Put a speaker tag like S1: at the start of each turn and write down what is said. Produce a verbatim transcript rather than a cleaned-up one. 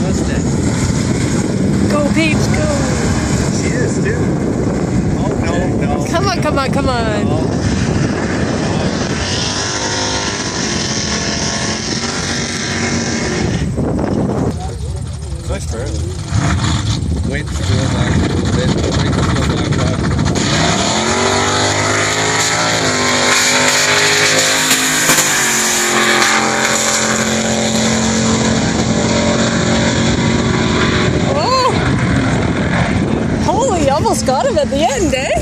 S1: Mustang.
S2: Go, Peeps, go.
S1: She is too. Oh, no, no.
S2: Come on, come on, come on.
S1: No. Nice fairly. Wind's going back a little bit. The wind's going back up.
S2: Oh! Holy, almost got him at the end, eh?